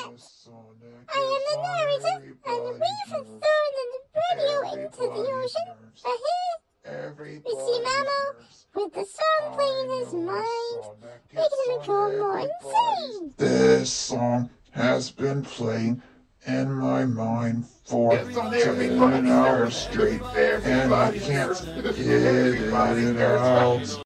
I am the narrative, and the reef is thrown in the radio into the ocean. We see Mao Mao with the song playing in his mind, making him go more insane. This song has been playing in my mind for 10 hours straight, and I can't get it out.